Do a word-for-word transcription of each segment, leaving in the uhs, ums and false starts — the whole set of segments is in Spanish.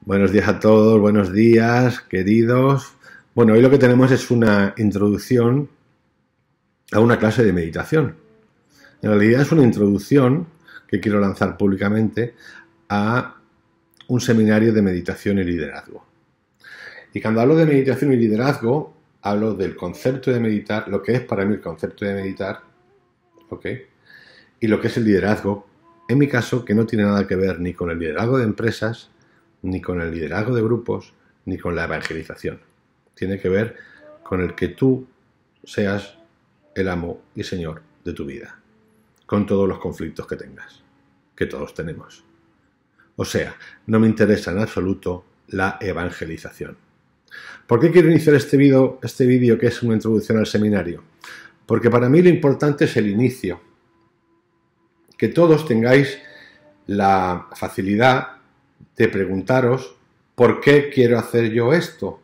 Buenos días a todos, buenos días, queridos. Bueno, hoy lo que tenemos es una introducción a una clase de meditación. En realidad es una introducción que quiero lanzar públicamente a un seminario de meditación y liderazgo. Y cuando hablo de meditación y liderazgo, hablo del concepto de meditar, lo que es para mí el concepto de meditar, ¿ok? Y lo que es el liderazgo, en mi caso, que no tiene nada que ver ni con el liderazgo de empresas, ni con el liderazgo de grupos, ni con la evangelización. Tiene que ver con el que tú seas el amo y señor de tu vida, con todos los conflictos que tengas, que todos tenemos. O sea, no me interesa en absoluto la evangelización. ¿Por qué quiero iniciar este vídeo, este vídeo que es una introducción al seminario? Porque para mí lo importante es el inicio. Que todos tengáis la facilidad de preguntaros ¿por qué quiero hacer yo esto?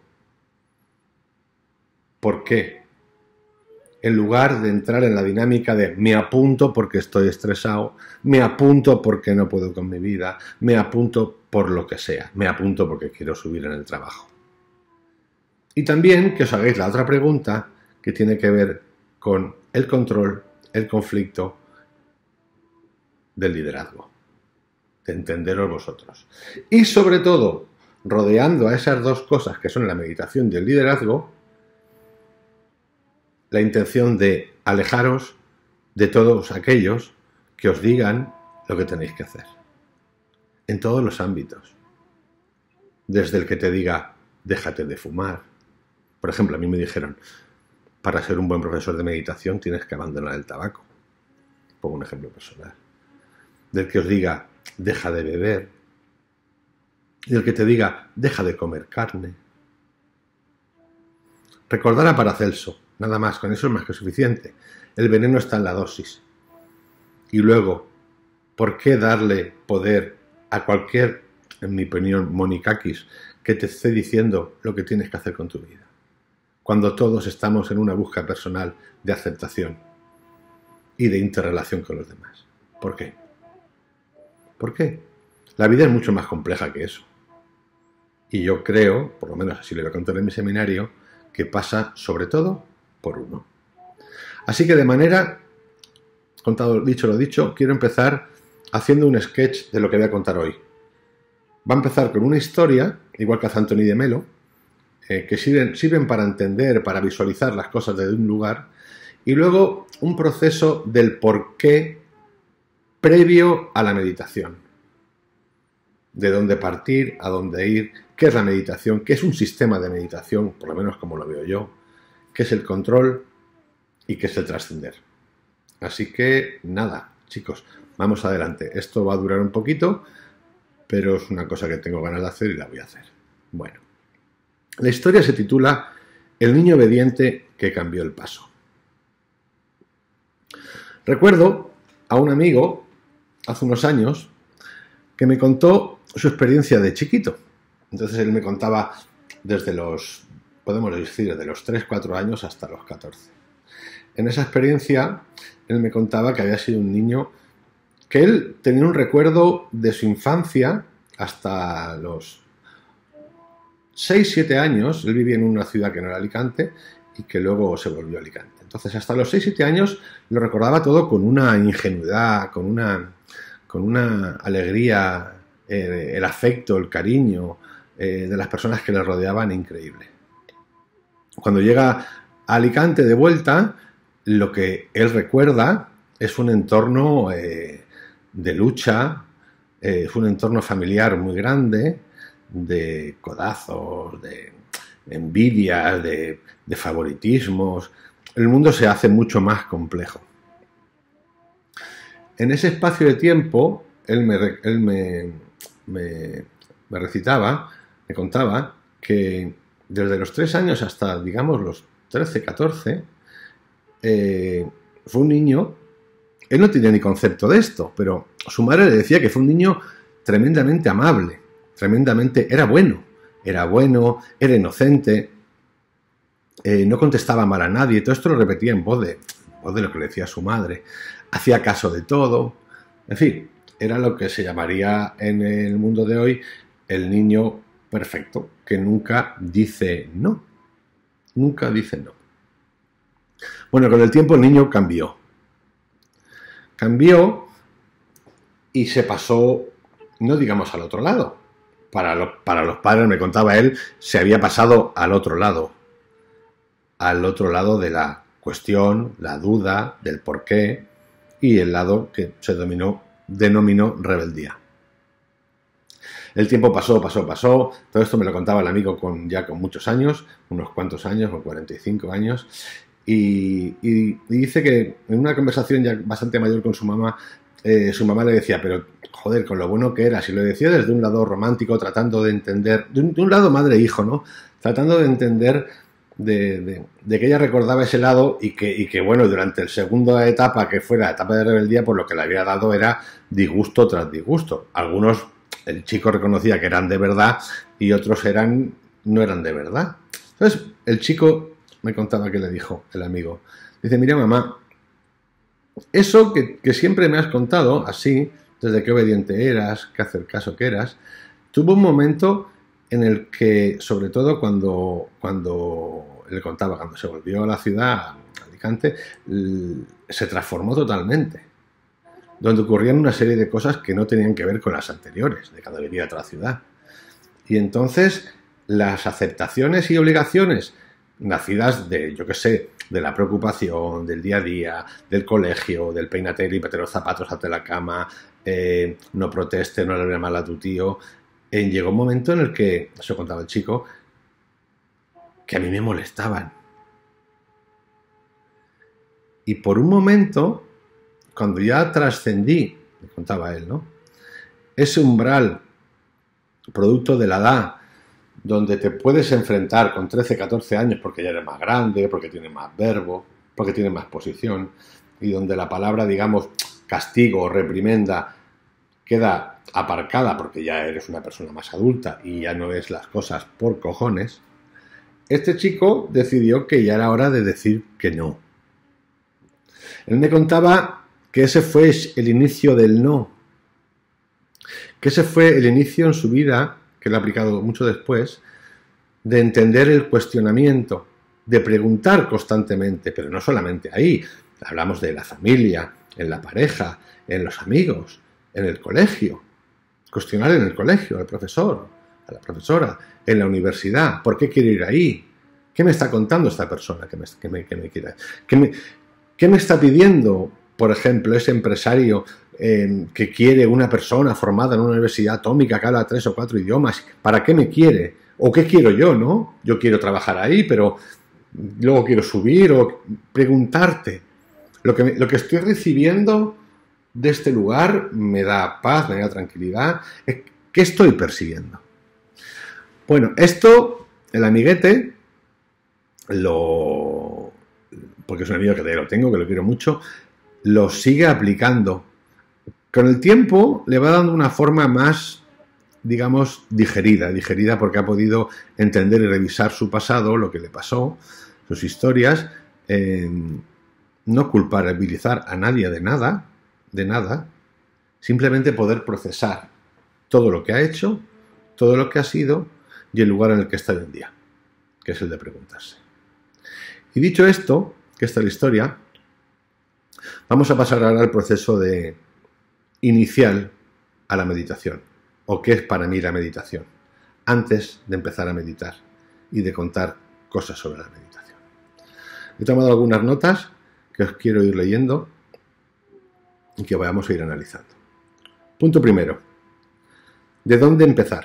¿Por qué? En lugar de entrar en la dinámica de me apunto porque estoy estresado, me apunto porque no puedo con mi vida, me apunto por lo que sea, me apunto porque quiero subir en el trabajo. Y también que os hagáis la otra pregunta que tiene que ver con el control, el conflicto del liderazgo, de entenderos vosotros. Y sobre todo, rodeando a esas dos cosas que son la meditación y el liderazgo, la intención de alejaros de todos aquellos que os digan lo que tenéis que hacer. En todos los ámbitos. Desde el que te diga, déjate de fumar. Por ejemplo, a mí me dijeron, para ser un buen profesor de meditación tienes que abandonar el tabaco. Pongo un ejemplo personal. Del que os diga, deja de beber. Y del que te diga, deja de comer carne. Recordar a Paracelso, nada más, con eso es más que suficiente. El veneno está en la dosis. Y luego, ¿por qué darle poder a cualquier, en mi opinión, monikakis, que te esté diciendo lo que tienes que hacer con tu vida? Cuando todos estamos en una búsqueda personal de aceptación y de interrelación con los demás. ¿Por qué? ¿Por qué? La vida es mucho más compleja que eso. Y yo creo, por lo menos así lo voy a contar en mi seminario, que pasa sobre todo por uno. Así que de manera, contado, dicho lo dicho, quiero empezar haciendo un sketch de lo que voy a contar hoy. Va a empezar con una historia, igual que hace Anthony de Melo, eh, que sirven, sirven para entender, para visualizar las cosas desde un lugar, y luego un proceso del porqué previo a la meditación. De dónde partir, a dónde ir, qué es la meditación, qué es un sistema de meditación, por lo menos como lo veo yo, qué es el control y qué es el trascender. Así que nada, chicos, vamos adelante. Esto va a durar un poquito, pero es una cosa que tengo ganas de hacer y la voy a hacer. Bueno, la historia se titula El niño obediente que cambió el paso. Recuerdo a un amigo hace unos años que me contó su experiencia de chiquito. Entonces él me contaba desde los, podemos decir, desde los tres, cuatro años hasta los catorce. En esa experiencia él me contaba que había sido un niño que él tenía un recuerdo de su infancia hasta los seis, siete años. Él vivía en una ciudad que no era Alicante y que luego se volvió a Alicante. Entonces hasta los seis, siete años lo recordaba todo con una ingenuidad, con una... con una alegría, eh, el afecto, el cariño eh, de las personas que le rodeaban increíble. Cuando llega a Alicante de vuelta, lo que él recuerda es un entorno eh, de lucha, eh, es un entorno familiar muy grande, de codazos, de envidias, de, de favoritismos. El mundo se hace mucho más complejo. En ese espacio de tiempo, él, me, él me, me, me recitaba, me contaba que desde los tres años hasta, digamos, los trece, catorce, eh, fue un niño, él no tenía ni concepto de esto, pero su madre le decía que fue un niño tremendamente amable, tremendamente, era bueno, era bueno, era inocente, eh, no contestaba mal a nadie, todo esto lo repetía en voz de, en voz de lo que le decía su madre. Hacía caso de todo, en fin, era lo que se llamaría en el mundo de hoy el niño perfecto, que nunca dice no. Nunca dice no. Bueno, con el tiempo el niño cambió. Cambió y se pasó, no digamos al otro lado. Para los, para los padres, me contaba él, se había pasado al otro lado. Al otro lado de la cuestión, la duda, del por qué, y el lado que se dominó, denominó rebeldía. El tiempo pasó, pasó, pasó. Todo esto me lo contaba el amigo con, ya con muchos años, unos cuantos años, con cuarenta y cinco años. Y, y, y dice que en una conversación ya bastante mayor con su mamá, eh, su mamá le decía, pero joder, con lo bueno que eras. Y lo decía desde un lado romántico, tratando de entender, de un, de un lado madre-hijo, ¿no? Tratando de entender de, de, de que ella recordaba ese lado y que, y que, bueno, durante la segunda etapa, que fue la etapa de rebeldía, pues lo que le había dado era disgusto tras disgusto. Algunos, el chico reconocía que eran de verdad y otros eran, no eran de verdad. Entonces, el chico me contaba que le dijo el amigo. Dice, mira mamá, eso que, que siempre me has contado, así, desde qué obediente eras, qué hacer caso que eras, tuvo un momento en el que, sobre todo cuando, cuando le contaba, cuando se volvió a la ciudad, a Alicante, se transformó totalmente. Donde ocurrían una serie de cosas que no tenían que ver con las anteriores, de cuando vivía a otra ciudad. Y entonces, las aceptaciones y obligaciones nacidas de, yo qué sé, de la preocupación, del día a día, del colegio, del peínate, límpiate los zapatos, hazte la cama, eh, no proteste, no le hable mal a tu tío. Eh, llegó un momento en el que, eso contaba el chico, que a mí me molestaban. Y por un momento, cuando ya trascendí, me contaba él, ¿no? Ese umbral, producto de la edad, donde te puedes enfrentar con trece, catorce años porque ya eres más grande, porque tienes más verbo, porque tienes más posición, y donde la palabra, digamos, castigo o reprimenda queda aparcada porque ya eres una persona más adulta y ya no ves las cosas por cojones, este chico decidió que ya era hora de decir que no. Él me contaba que ese fue el inicio del no, que ese fue el inicio en su vida, que lo ha aplicado mucho después, de entender el cuestionamiento, de preguntar constantemente, pero no solamente ahí, hablamos de la familia, en la pareja, en los amigos, en el colegio, cuestionar en el colegio al profesor, a la profesora, en la universidad, ¿por qué quiero ir ahí? ¿Qué me está contando esta persona que me, que me, que me quiere? ¿Qué me, qué me está pidiendo, por ejemplo, ese empresario eh, que quiere una persona formada en una universidad atómica que habla tres o cuatro idiomas? ¿Para qué me quiere? ¿O qué quiero yo, no? Yo quiero trabajar ahí, pero luego quiero subir o preguntarte. Lo que, me, lo que estoy recibiendo de este lugar me da paz, me da tranquilidad. ¿Qué estoy persiguiendo? Bueno, esto, el amiguete, lo, porque es un amigo que lo tengo, que lo quiero mucho, lo sigue aplicando. Con el tiempo le va dando una forma más, digamos, digerida, digerida porque ha podido entender y revisar su pasado, lo que le pasó, sus historias, eh, no culpabilizar a nadie de nada, de nada, simplemente poder procesar todo lo que ha hecho, todo lo que ha sido y el lugar en el que está hoy en día, que es el de preguntarse. Y dicho esto, que esta es la historia, vamos a pasar ahora al proceso de inicial a la meditación, o qué es para mí la meditación, antes de empezar a meditar y de contar cosas sobre la meditación. He tomado algunas notas que os quiero ir leyendo y que vamos a ir analizando. Punto primero. ¿De dónde empezar?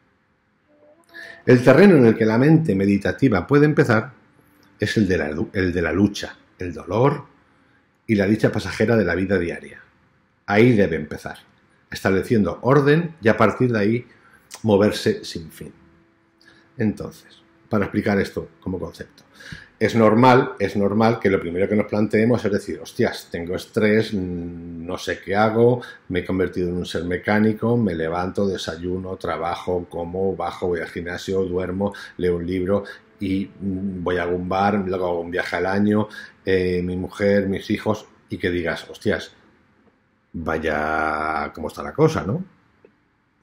El terreno en el que la mente meditativa puede empezar es el de la, el de la lucha, el dolor y la dicha pasajera de la vida diaria. Ahí debe empezar, estableciendo orden y a partir de ahí moverse sin fin. Entonces, para explicar esto como concepto, es normal, es normal que lo primero que nos planteemos es decir, hostias, tengo estrés, no sé qué hago, me he convertido en un ser mecánico, me levanto, desayuno, trabajo, como, bajo, voy al gimnasio, duermo, leo un libro y voy a un bar, luego hago un viaje al año, eh, mi mujer, mis hijos, y que digas, hostias, vaya cómo está la cosa, ¿no?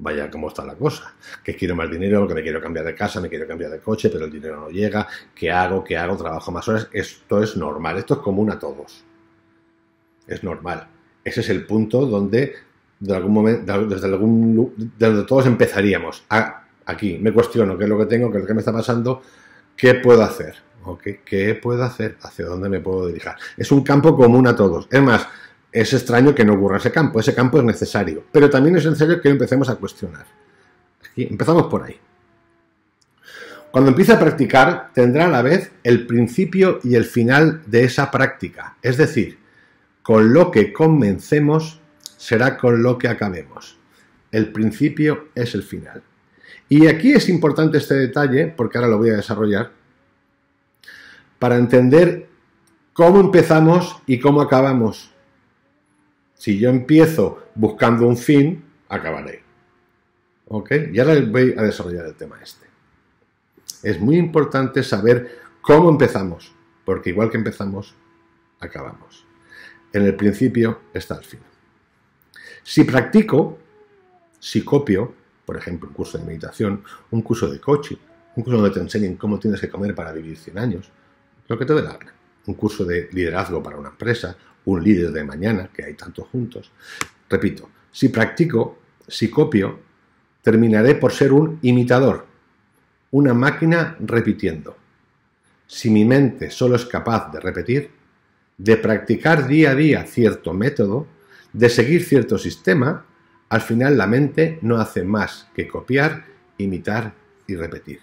vaya cómo está la cosa, que quiero más dinero, que me quiero cambiar de casa, me quiero cambiar de coche, pero el dinero no llega, ¿qué hago? ¿Qué hago? Trabajo más horas. Esto es normal, esto es común a todos. Es normal. Ese es el punto donde, de algún momento, desde algún, de donde todos empezaríamos. A, aquí, me cuestiono qué es lo que tengo, qué es lo que me está pasando, qué puedo hacer, ¿okay? ¿Qué puedo hacer? ¿Hacia dónde me puedo dirigir? Es un campo común a todos. Es más, es extraño que no ocurra ese campo. Ese campo es necesario. Pero también es necesario que empecemos a cuestionar. Aquí, empezamos por ahí. Cuando empiece a practicar, tendrá a la vez el principio y el final de esa práctica. Es decir, con lo que comencemos será con lo que acabemos. El principio es el final. Y aquí es importante este detalle, porque ahora lo voy a desarrollar, para entender cómo empezamos y cómo acabamos. Si yo empiezo buscando un fin, acabaré. ¿Ok? Y ahora voy a desarrollar el tema este. Es muy importante saber cómo empezamos, porque igual que empezamos, acabamos. En el principio está el fin. Si practico, si copio, por ejemplo, un curso de meditación, un curso de coaching, un curso donde te enseñen cómo tienes que comer para vivir cien años, lo que te dé la gana. Un curso de liderazgo para una empresa, un líder de mañana, que hay tantos juntos. Repito, si practico, si copio, terminaré por ser un imitador, una máquina repitiendo. Si mi mente solo es capaz de repetir, de practicar día a día cierto método, de seguir cierto sistema, al final la mente no hace más que copiar, imitar y repetir.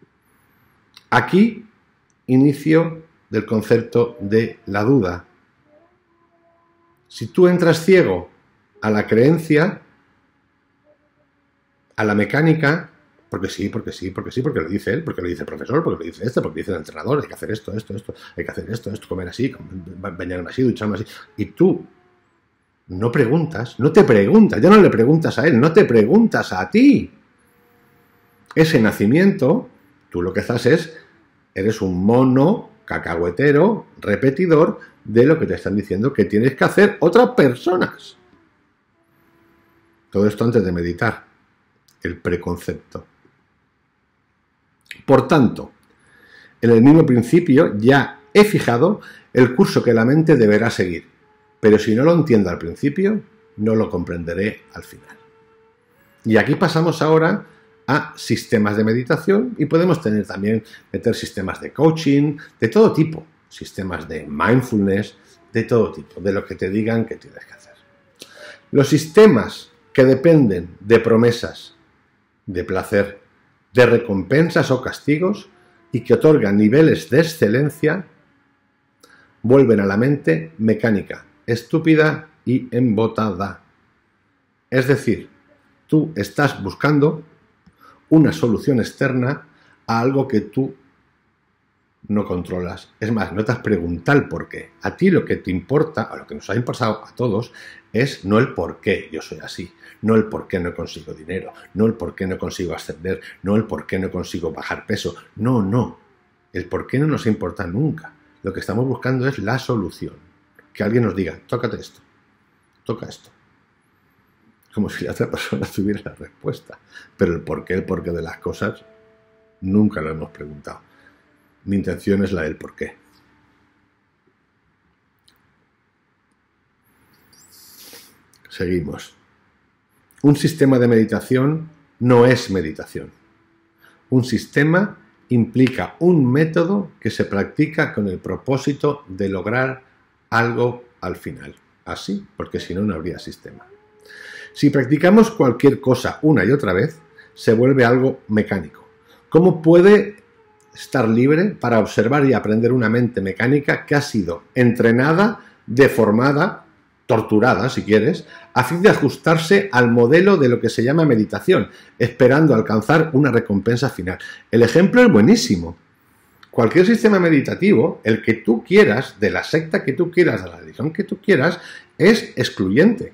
Aquí, inicio del concepto de la duda. Si tú entras ciego a la creencia, a la mecánica, porque sí, porque sí, porque sí, porque lo dice él, porque lo dice el profesor, porque lo dice este, porque lo dice el entrenador, hay que hacer esto, esto, esto, hay que hacer esto, esto, comer así, bañarme así, ducharme así, y tú no preguntas, no te preguntas, ya no le preguntas a él, no te preguntas a ti. Ese nacimiento, tú lo que haces es, eres un mono cacahuetero, repetidor de lo que te están diciendo que tienes que hacer otras personas. Todo esto antes de meditar, el preconcepto. Por tanto, en el mismo principio ya he fijado el curso que la mente deberá seguir, pero si no lo entiendo al principio, no lo comprenderé al final. Y aquí pasamos ahora a sistemas de meditación y podemos tener también, meter sistemas de coaching, de todo tipo, sistemas de mindfulness, de todo tipo, de lo que te digan que tienes que hacer. Los sistemas que dependen de promesas, de placer, de recompensas o castigos y que otorgan niveles de excelencia, vuelven a la mente mecánica, estúpida y embotada. Es decir, tú estás buscando una solución externa a algo que tú no controlas. Es más, no te has preguntado el por qué. A ti lo que te importa, o lo que nos ha importado a todos, es no el por qué yo soy así, no el por qué no consigo dinero, no el por qué no consigo ascender, no el por qué no consigo bajar peso. No, no. El por qué no nos importa nunca. Lo que estamos buscando es la solución. Que alguien nos diga, tócate esto, toca esto. Como si la otra persona tuviera la respuesta. Pero el porqué, el porqué de las cosas, nunca lo hemos preguntado. Mi intención es la del porqué. Seguimos. Un sistema de meditación no es meditación. Un sistema implica un método que se practica con el propósito de lograr algo al final. Así, porque si no, no habría sistema. Si practicamos cualquier cosa una y otra vez, se vuelve algo mecánico. ¿Cómo puede estar libre para observar y aprender una mente mecánica que ha sido entrenada, deformada, torturada, si quieres, a fin de ajustarse al modelo de lo que se llama meditación, esperando alcanzar una recompensa final? El ejemplo es buenísimo. Cualquier sistema meditativo, el que tú quieras, de la secta que tú quieras, de la religión que tú quieras, es excluyente.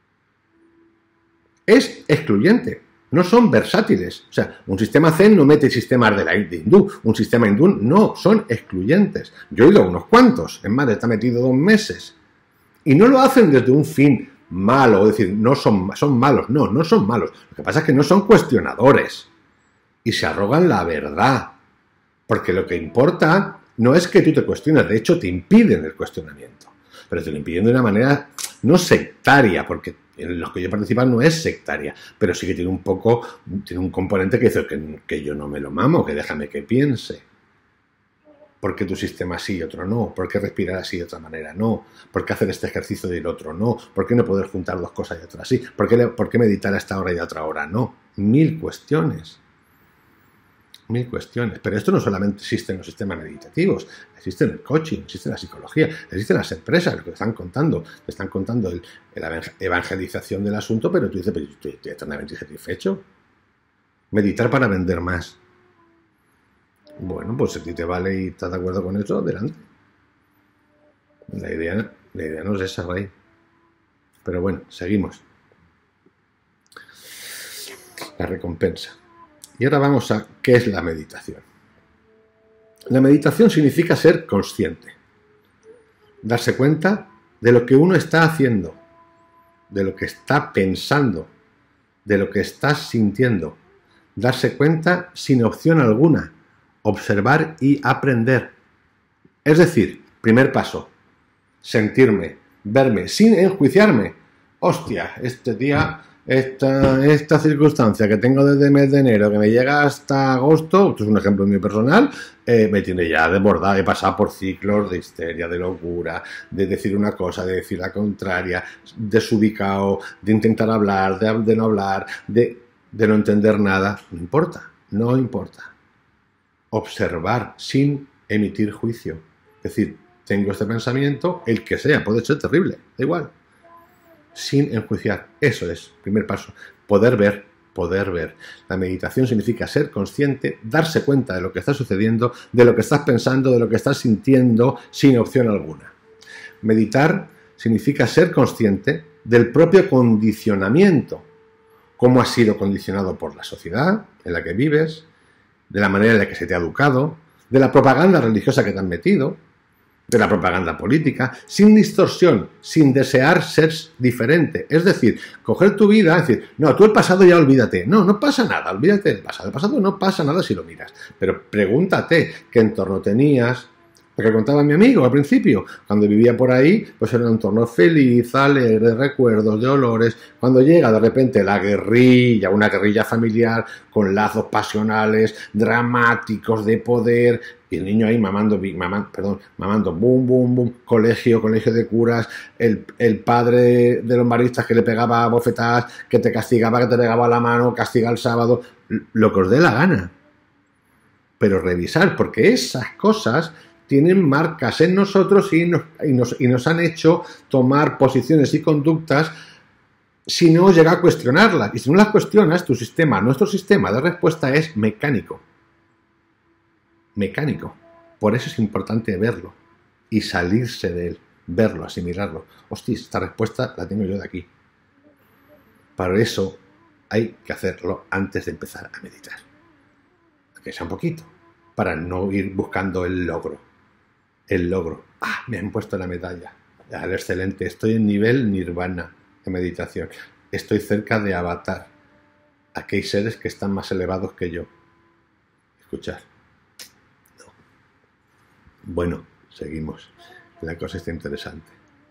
Es excluyente. No son versátiles. O sea, un sistema zen no mete sistemas de la de hindú. Un sistema hindú no, son excluyentes. Yo he ido a unos cuantos. Es más, está metido dos meses. Y no lo hacen desde un fin malo, es decir, no son, son malos, no, no son malos. Lo que pasa es que no son cuestionadores y se arrogan la verdad, porque lo que importa no es que tú te cuestiones, de hecho te impiden el cuestionamiento, pero te lo impiden de una manera no sectaria, porque en los que yo participo no es sectaria, pero sí que tiene un poco, tiene un componente que dice que, que yo no me lo mamo, que déjame que piense. ¿Por qué tu sistema sí y otro no? ¿Por qué respirar así de otra manera no? ¿Por qué hacer este ejercicio y el otro no? ¿Por qué no poder juntar dos cosas y otras sí? ¿Por qué, ¿Por qué meditar a esta hora y a otra hora no? Mil cuestiones. Mil cuestiones. Pero esto no solamente existe en los sistemas meditativos, existe en el coaching, existe en la psicología, existe en las empresas, lo que te están contando. Te están contando el, la evangelización del asunto, pero tú dices, pero estoy, estoy eternamente satisfecho. Meditar para vender más. Bueno, pues si a ti te vale y estás de acuerdo con eso, adelante. La idea, la idea no es esa, Ray. Pero bueno, seguimos. La recompensa. Y ahora vamos a ¿qué es la meditación? La meditación significa ser consciente. Darse cuenta de lo que uno está haciendo, de lo que está pensando, de lo que está sintiendo. Darse cuenta sin opción alguna. Observar y aprender. Es decir, primer paso, sentirme, verme, sin enjuiciarme. Hostia, este día, esta, esta circunstancia que tengo desde el mes de enero, que me llega hasta agosto, esto es un ejemplo mío personal, eh, me tiene ya desbordado, he pasado por ciclos de histeria, de locura, de decir una cosa, de decir la contraria, desubicado, de intentar hablar, de, de no hablar, de, de no entender nada. No importa, no importa. Observar sin emitir juicio. Es decir, tengo este pensamiento, el que sea, puede ser terrible, da igual. Sin enjuiciar. Eso es, primer paso. Poder ver, poder ver. La meditación significa ser consciente, darse cuenta de lo que está sucediendo, de lo que estás pensando, de lo que estás sintiendo, sin opción alguna. Meditar significa ser consciente del propio condicionamiento. Cómo has sido condicionado por la sociedad en la que vives, de la manera en la que se te ha educado, de la propaganda religiosa que te han metido, de la propaganda política, sin distorsión, sin desear ser diferente. Es decir, coger tu vida, es decir, no, tú el pasado ya olvídate. No, no pasa nada, olvídate del pasado. El pasado no pasa nada si lo miras. Pero pregúntate qué entorno tenías. Lo que contaba mi amigo al principio, cuando vivía por ahí, pues era un entorno feliz, alegre, recuerdos, de olores. Cuando llega de repente la guerrilla, una guerrilla familiar con lazos pasionales, dramáticos, de poder, y el niño ahí mamando, mamando, perdón, mamando, boom, boom, boom, colegio, colegio de curas, el, el padre de los maristas que le pegaba bofetadas, que te castigaba, que te pegaba la mano, castiga el sábado, lo que os dé la gana. Pero revisar, porque esas cosas tienen marcas en nosotros y nos, y, nos, y nos han hecho tomar posiciones y conductas si no llega a cuestionarlas. Y si no las cuestionas, tu sistema, nuestro sistema de respuesta es mecánico. Mecánico. Por eso es importante verlo y salirse de él, verlo, asimilarlo. Hostia, esta respuesta la tengo yo de aquí. Para eso hay que hacerlo antes de empezar a meditar. Que sea un poquito, para no ir buscando el logro. El logro. Ah, me han puesto la medalla. Al excelente. Estoy en nivel nirvana de meditación. Estoy cerca de avatar. Aquí hay seres que están más elevados que yo. Escuchar. No. Bueno, seguimos. La cosa está interesante.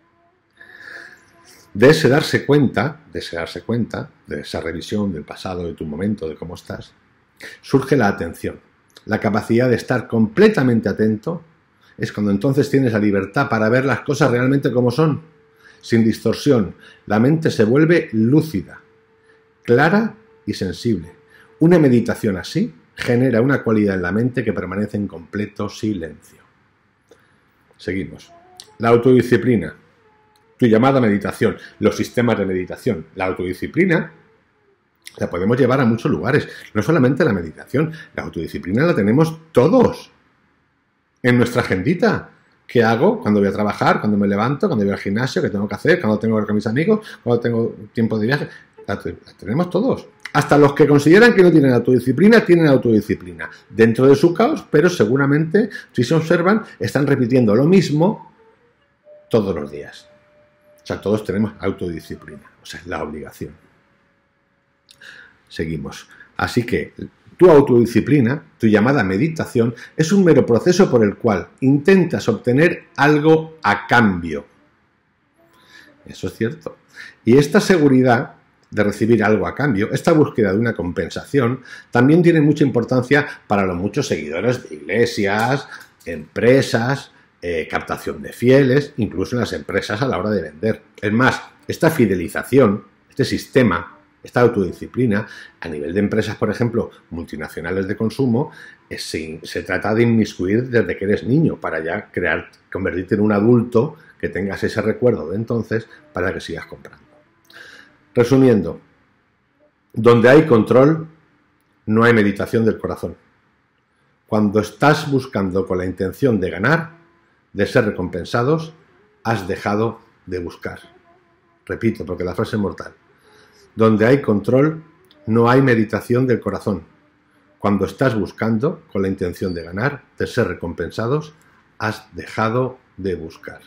De ese darse cuenta, de ese darse cuenta, de esa revisión del pasado, de tu momento, de cómo estás, surge la atención. La capacidad de estar completamente atento. Es cuando entonces tienes la libertad para ver las cosas realmente como son, sin distorsión. La mente se vuelve lúcida, clara y sensible. Una meditación así genera una cualidad en la mente que permanece en completo silencio. Seguimos. La autodisciplina. Tu llamada meditación, los sistemas de meditación. La autodisciplina la podemos llevar a muchos lugares. No solamente la meditación, la autodisciplina la tenemos todos. En nuestra agendita. ¿Qué hago cuando voy a trabajar, cuando me levanto, cuando voy al gimnasio, qué tengo que hacer, cuando tengo que ir con mis amigos, cuando tengo tiempo de viaje? La, la tenemos todos. Hasta los que consideran que no tienen autodisciplina, tienen autodisciplina. Dentro de su caos, pero seguramente, si se observan, están repitiendo lo mismo todos los días. O sea, todos tenemos autodisciplina, o sea, es la obligación. Seguimos. Así que tu autodisciplina, tu llamada meditación, es un mero proceso por el cual intentas obtener algo a cambio. Eso es cierto. Y esta seguridad de recibir algo a cambio, esta búsqueda de una compensación, también tiene mucha importancia para los muchos seguidores de iglesias, empresas, eh, captación de fieles, incluso en las empresas a la hora de vender. Es más, esta fidelización, este sistema, esta autodisciplina, a nivel de empresas, por ejemplo, multinacionales de consumo, es, se, se trata de inmiscuir desde que eres niño para ya crear, convertirte en un adulto que tengas ese recuerdo de entonces para que sigas comprando. Resumiendo, donde hay control, no hay meditación del corazón. Cuando estás buscando con la intención de ganar, de ser recompensados, has dejado de buscar. Repito, porque la frase es mortal. Donde hay control, no hay meditación del corazón. Cuando estás buscando con la intención de ganar, de ser recompensados, has dejado de buscar.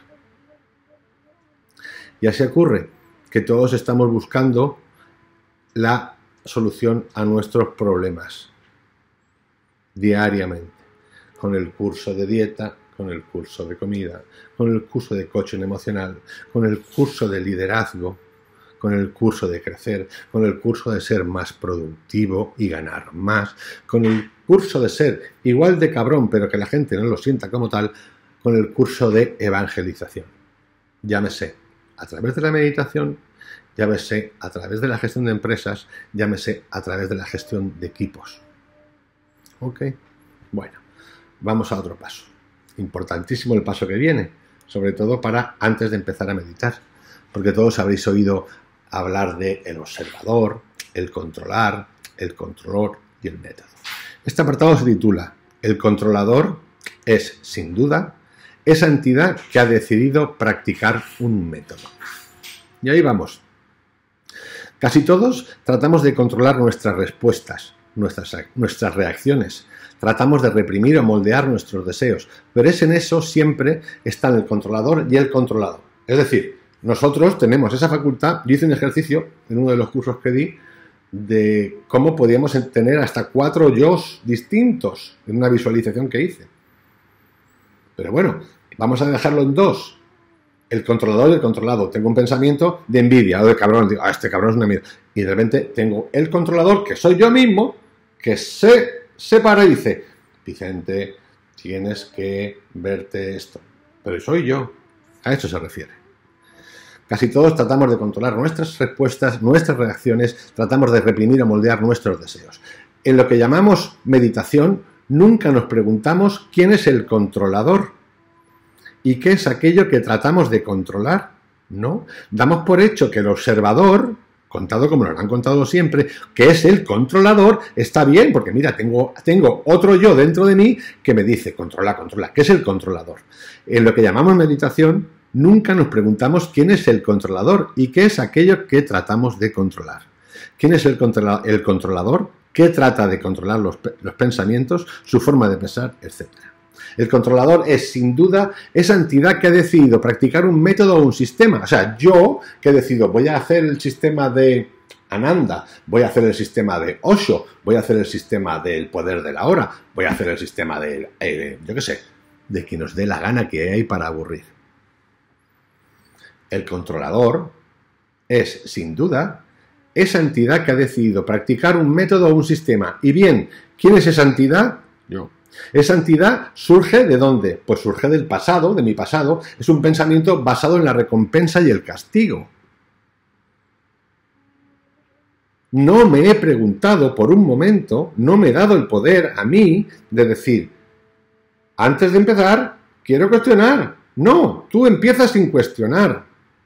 Y así ocurre que todos estamos buscando la solución a nuestros problemas diariamente, con el curso de dieta, con el curso de comida, con el curso de coaching emocional, con el curso de liderazgo, con el curso de crecer, con el curso de ser más productivo y ganar más, con el curso de ser igual de cabrón pero que la gente no lo sienta como tal, con el curso de evangelización. Llámese a través de la meditación, llámese a través de la gestión de empresas, llámese a través de la gestión de equipos. ¿Ok? Bueno, vamos a otro paso. Importantísimo el paso que viene, sobre todo para antes de empezar a meditar, porque todos habréis oído hablar de el observador, el controlar, el controlor y el método. Este apartado se titula El controlador es, sin duda, esa entidad que ha decidido practicar un método. Y ahí vamos. Casi todos tratamos de controlar nuestras respuestas, nuestras, nuestras reacciones. Tratamos de reprimir o moldear nuestros deseos, pero es en eso siempre están el controlador y el controlado. Es decir, nosotros tenemos esa facultad. Yo hice un ejercicio en uno de los cursos que di de cómo podíamos tener hasta cuatro yos distintos en una visualización que hice. Pero bueno, vamos a dejarlo en dos. El controlador y el controlado. Tengo un pensamiento de envidia o de cabrón. Digo, ah, este cabrón es una mierda. Y de repente tengo el controlador, que soy yo mismo, que se separa y dice, Vicente, tienes que verte esto. Pero soy yo. A esto se refiere. Casi todos tratamos de controlar nuestras respuestas, nuestras reacciones, tratamos de reprimir o moldear nuestros deseos. En lo que llamamos meditación, nunca nos preguntamos quién es el controlador y qué es aquello que tratamos de controlar, ¿no? Damos por hecho que el observador, contado como nos lo han contado siempre, que es el controlador, está bien, porque mira, tengo, tengo otro yo dentro de mí que me dice, controla, controla, ¿qué es el controlador? En lo que llamamos meditación, nunca nos preguntamos quién es el controlador y qué es aquello que tratamos de controlar. ¿Quién es el, controla el controlador? ¿Qué trata de controlar los, los pensamientos, su forma de pensar, etcétera? El controlador es, sin duda, esa entidad que ha decidido practicar un método o un sistema. O sea, yo que decido, voy a hacer el sistema de Ananda, voy a hacer el sistema de Osho, voy a hacer el sistema del poder de la hora, voy a hacer el sistema de, eh, yo qué sé, de quien nos dé la gana que hay para aburrir. El controlador es, sin duda, esa entidad que ha decidido practicar un método o un sistema. Y bien, ¿quién es esa entidad? Yo. Esa entidad surge ¿de dónde? Pues surge del pasado, de mi pasado. Es un pensamiento basado en la recompensa y el castigo. No me he preguntado por un momento, no me he dado el poder a mí de decir, antes de empezar, quiero cuestionar. No, tú empiezas sin cuestionar.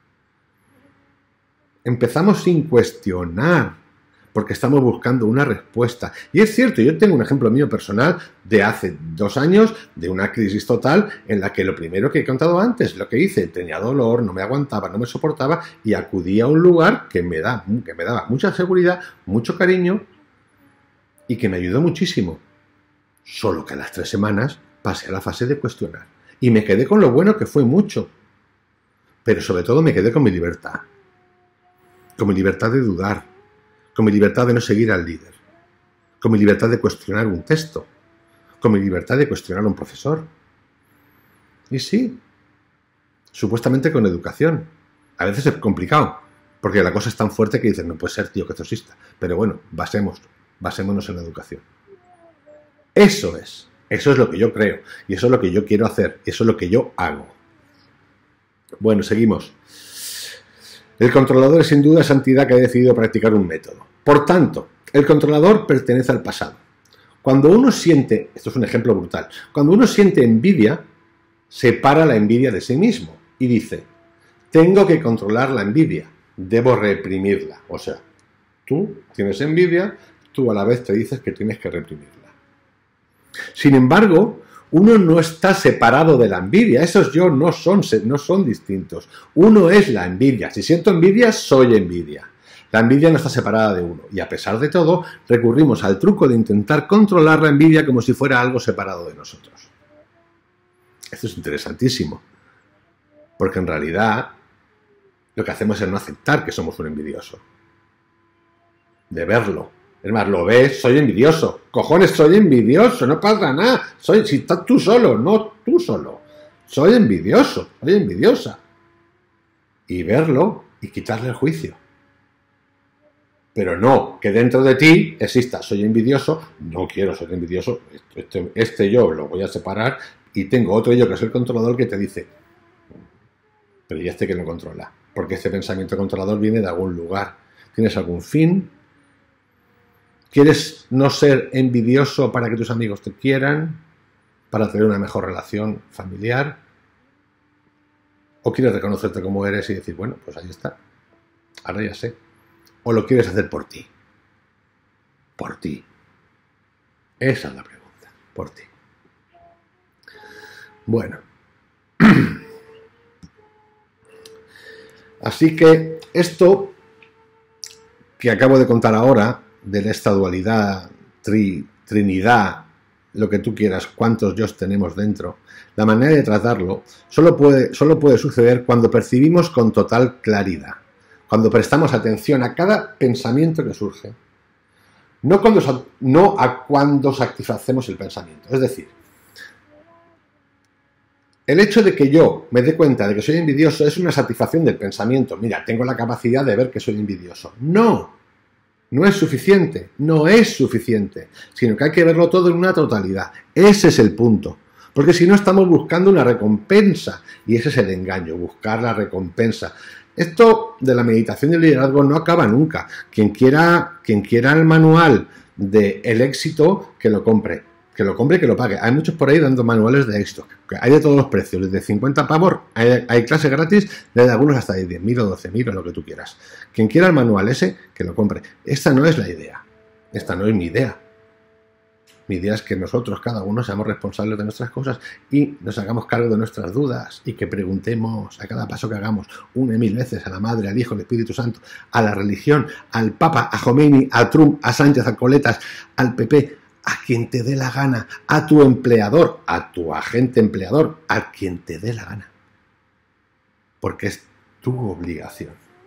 Empezamos sin cuestionar, porque estamos buscando una respuesta. Y es cierto, yo tengo un ejemplo mío personal de hace dos años, de una crisis total, en la que lo primero que he contado antes, lo que hice, tenía dolor, no me aguantaba, no me soportaba, y acudí a un lugar que me, da, que me daba mucha seguridad, mucho cariño, y que me ayudó muchísimo. Solo que a las tres semanas pasé a la fase de cuestionar. Y me quedé con lo bueno, que fue mucho. pero sobre todo me quedé con mi libertad. Con mi libertad de dudar, con mi libertad de no seguir al líder, con mi libertad de cuestionar un texto, con mi libertad de cuestionar a un profesor. Y sí, supuestamente con educación. A veces es complicado, porque la cosa es tan fuerte que dices, no puede ser, tío, que esto exista. Pero bueno, basémonos, basémonos en la educación. Eso es, eso es lo que yo creo, y eso es lo que yo quiero hacer, y eso es lo que yo hago. Bueno, seguimos. El controlador es sin duda esa entidad que ha decidido practicar un método. Por tanto, el controlador pertenece al pasado. Cuando uno siente, esto es un ejemplo brutal, cuando uno siente envidia, separa la envidia de sí mismo y dice, tengo que controlar la envidia, debo reprimirla. O sea, tú tienes envidia, tú a la vez te dices que tienes que reprimirla. Sin embargo, uno no está separado de la envidia, esos yo no son, no son distintos. Uno es la envidia, si siento envidia, soy envidia. La envidia no está separada de uno y a pesar de todo, recurrimos al truco de intentar controlar la envidia como si fuera algo separado de nosotros. Esto es interesantísimo, porque en realidad lo que hacemos es no aceptar que somos un envidioso, de verlo. Es más, lo ves, soy envidioso. Cojones, soy envidioso, no pasa nada. Soy, si estás tú solo, no tú solo. Soy envidioso, soy envidiosa. Y verlo y quitarle el juicio. Pero no, que dentro de ti exista, soy envidioso, no quiero ser envidioso, este, este yo lo voy a separar y tengo otro yo que es el controlador que te dice, pero ¿y este que lo controla? Porque este pensamiento controlador viene de algún lugar. ¿Tienes algún fin? ¿Quieres no ser envidioso para que tus amigos te quieran? ¿Para tener una mejor relación familiar? ¿O quieres reconocerte como eres y decir, bueno, pues ahí está, ahora ya sé? ¿O lo quieres hacer por ti? Por ti. Esa es la pregunta, por ti. Bueno. Así que esto que acabo de contar ahora, de esta dualidad, tri, trinidad, lo que tú quieras, cuántos yo tenemos dentro, la manera de tratarlo solo puede, solo puede suceder cuando percibimos con total claridad, cuando prestamos atención a cada pensamiento que surge, no, cuando, no a cuando satisfacemos el pensamiento. Es decir, el hecho de que yo me dé cuenta de que soy envidioso es una satisfacción del pensamiento. Mira, tengo la capacidad de ver que soy envidioso. No. No es suficiente, no es suficiente, sino que hay que verlo todo en una totalidad. Ese es el punto, porque si no estamos buscando una recompensa, y ese es el engaño, buscar la recompensa. Esto de la meditación y el liderazgo no acaba nunca. Quien quiera, quien quiera el manual del éxito, que lo compre, que lo compre y que lo pague. Hay muchos por ahí dando manuales de éxito, hay de todos los precios, desde cincuenta pavos, hay, hay clases gratis, desde algunos hasta de diez mil o doce mil o lo que tú quieras. Quien quiera el manual ese, que lo compre. Esta no es la idea, esta no es mi idea. Mi idea es que nosotros, cada uno, seamos responsables de nuestras cosas y nos hagamos cargo de nuestras dudas y que preguntemos a cada paso que hagamos una y mil veces a la Madre, al Hijo, al Espíritu Santo, a la religión, al Papa, a Khomeini, a Trump, a Sánchez, a Coletas, al P P, a quien te dé la gana, a tu empleador, a tu agente empleador, a quien te dé la gana. Porque es tu obligación.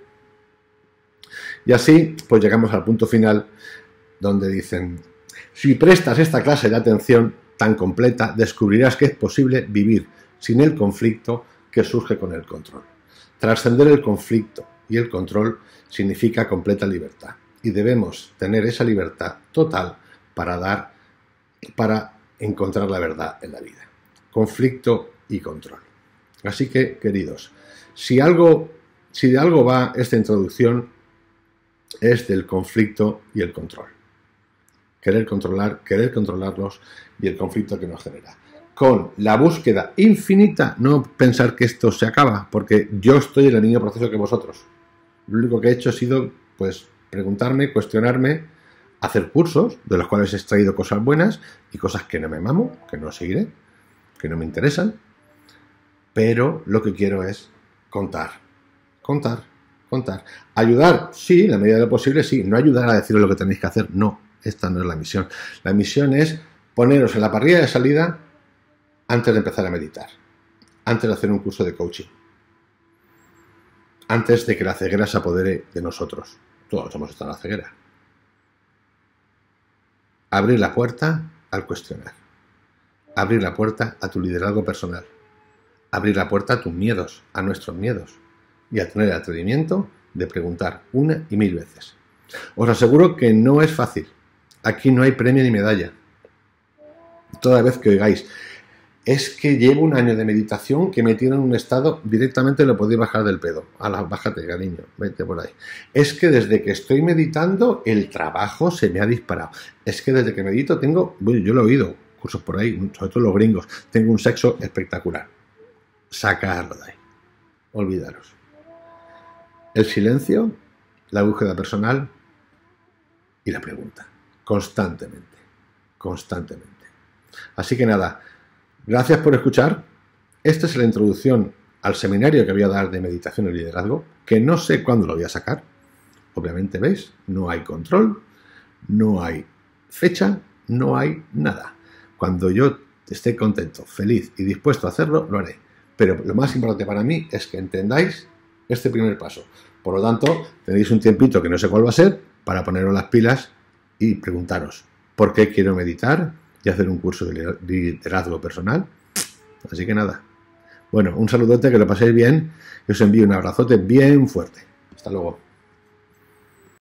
Y así, pues llegamos al punto final donde dicen, si prestas esta clase de atención tan completa, descubrirás que es posible vivir sin el conflicto que surge con el control. Trascender el conflicto y el control significa completa libertad. Y debemos tener esa libertad total para dar, para encontrar la verdad en la vida. Conflicto y control. Así que, queridos, si algo, si de algo va esta introducción, es del conflicto y el control. Querer controlar, querer controlarlos y el conflicto que nos genera. Con la búsqueda infinita, no pensar que esto se acaba, porque yo estoy en el mismo proceso que vosotros. Lo único que he hecho ha sido, pues, preguntarme, cuestionarme, hacer cursos, de los cuales he extraído cosas buenas y cosas que no me mamo, que no seguiré, que no me interesan, pero lo que quiero es contar, contar, contar. Ayudar, sí, en la medida de lo posible, sí. No ayudar a deciros lo que tenéis que hacer, no. Esta no es la misión. La misión es poneros en la parrilla de salida antes de empezar a meditar, antes de hacer un curso de coaching. antes de que la ceguera se apodere de nosotros. Todos hemos estado en la ceguera. Abrir la puerta al cuestionar. Abrir la puerta a tu liderazgo personal. Abrir la puerta a tus miedos, a nuestros miedos. Y a tener el atrevimiento de preguntar una y mil veces. Os aseguro que no es fácil. Aquí no hay premio ni medalla. Toda vez que oigáis, es que llevo un año de meditación que me tiene en un estado, directamente lo podéis bajar del pedo. Ala, bájate, cariño, vete por ahí. Es que desde que estoy meditando, el trabajo se me ha disparado. Es que desde que medito tengo, bueno, yo lo he oído, cursos por ahí, sobre todo los gringos, tengo un sexo espectacular. Sacarlo de ahí. Olvidaros. El silencio, la búsqueda personal y la pregunta. Constantemente. Constantemente. Así que nada, gracias por escuchar. Esta es la introducción al seminario que voy a dar de meditación y liderazgo, que no sé cuándo lo voy a sacar. Obviamente, ¿veis? No hay control, no hay fecha, no hay nada. Cuando yo esté contento, feliz y dispuesto a hacerlo, lo haré. Pero lo más importante para mí es que entendáis este primer paso. Por lo tanto, tenéis un tiempito que no sé cuál va a ser para poneros las pilas y preguntaros ¿por qué quiero meditar y hacer un curso de liderazgo personal? Así que nada. Bueno, un saludote, que lo paséis bien y os envío un abrazote bien fuerte. Hasta luego.